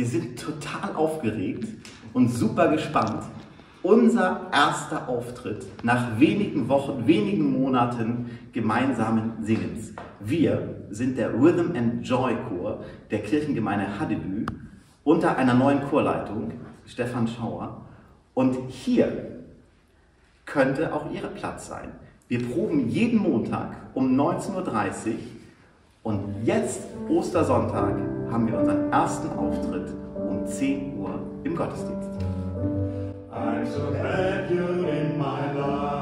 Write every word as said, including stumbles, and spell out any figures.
Wir sind total aufgeregt und super gespannt. Unser erster Auftritt nach wenigen Wochen, wenigen Monaten gemeinsamen Singens. Wir sind der Rythm'n Joy Chor der Kirchengemeinde Haddeby unter einer neuen Chorleitung, Stefan Schauer. Und hier könnte auch Ihr Platz sein. Wir proben jeden Montag um neunzehn Uhr dreißig und jetzt, Ostersonntag, haben wir unseren ersten Auftritt um zehn Uhr im Gottesdienst. I'm so glad you're in my life.